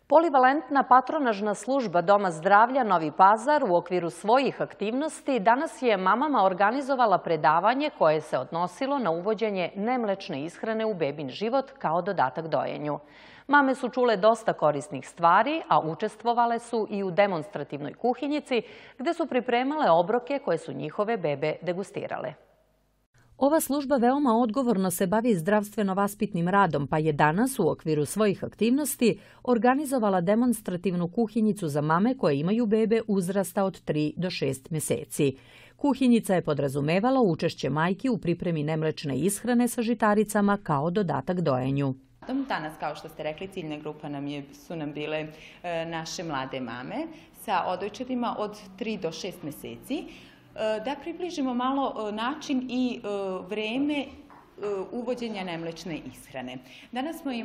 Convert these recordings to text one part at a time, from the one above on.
Polivalentna patronažna služba Doma zdravlja Novi Pazar u okviru svojih aktivnosti danas je mamama organizovala predavanje koje se odnosilo na uvođenje nemlečne ishrane u bebin život kao dodatak dojenju. Mame su čule dosta korisnih stvari, a učestvovale su i u demonstrativnoj kuhinjici gde su pripremale obroke koje su njihove bebe degustirale. Ova služba veoma odgovorno se bavi zdravstveno-vaspitnim radom, pa je danas u okviru svojih aktivnosti organizovala demonstrativnu kuhinjicu za mame koje imaju bebe uzrasta od 3 do 6 meseci. Kuhinjica je podrazumevala učešće majki u pripremi nemlečne ishrane sa žitaricama kao dodatak dojenju. Danas, kao što ste rekli, ciljna grupa su nam bile naše mlade mame sa odojčadima od 3 do 6 meseci. Da približimo malo način i vreme uvođenja nemlečne ishrane. Danas smo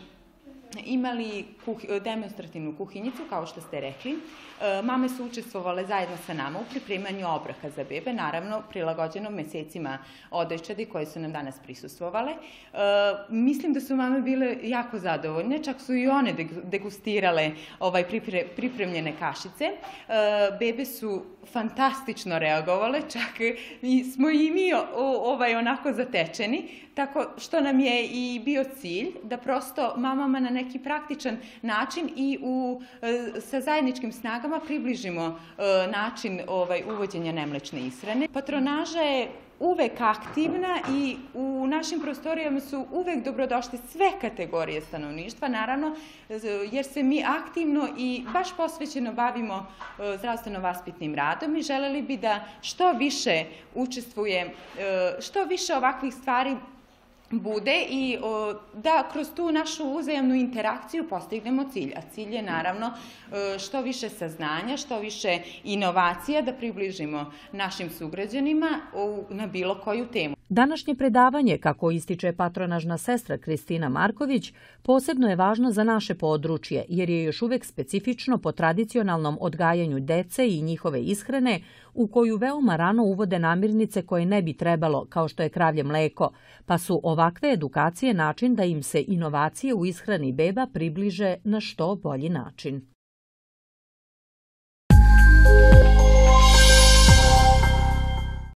imali demonstrativnu kuhinjicu, kao što ste rekli. Mame su učestvovale zajedno sa nama u pripremanju obroka za bebe, naravno prilagođeno mesecima odojčadi koje su nam danas prisustvovale. Mislim da su mame bile jako zadovoljne, čak su i one degustirale pripremljene kašice. Bebe su fantastično reagovale, čak smo i mi onako zatečeni, tako što nam je i bio cilj da prosto mamama na neki praktičan način i sa zajedničkim snagama približimo način uvođenja nemlečne ishrane. Patronaža je uvek aktivna i u našim prostorijama su uvek dobrodošli sve kategorije stanovništva, naravno, jer se mi aktivno i baš posvećeno bavimo zdravstveno-vaspitnim radom i želeli bi da što više učestvuje, što više ovakvih stvari bude i da kroz tu našu uzajamnu interakciju postignemo cilj. A cilj je naravno što više saznanja, što više inovacija da približimo našim sugrađanima na bilo koju temu. Današnje predavanje, kako ističe patronažna sestra Kristina Marković, posebno je važno za naše područje jer je još uvek specifično po tradicionalnom odgajanju dece i njihove ishrane u koju veoma rano uvode namirnice koje ne bi trebalo, kao što je kravlje mleko, pa su ovakve edukacije način da im se inovacije u ishrani beba približe na što bolji način.